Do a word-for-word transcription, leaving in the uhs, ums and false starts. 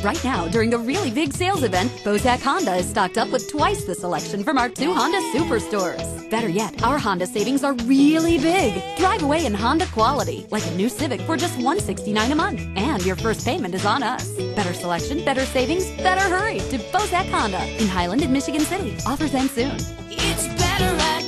Right now, during the really big sales event, Bosak Honda is stocked up with twice the selection from our two Honda superstores. Better yet, our Honda savings are really big. Drive away in Honda quality, like a new Civic for just one hundred sixty-nine dollars a month. And your first payment is on us. Better selection, better savings, better hurry to Bosak Honda in Highland and Michigan City. Offers end soon. It's better at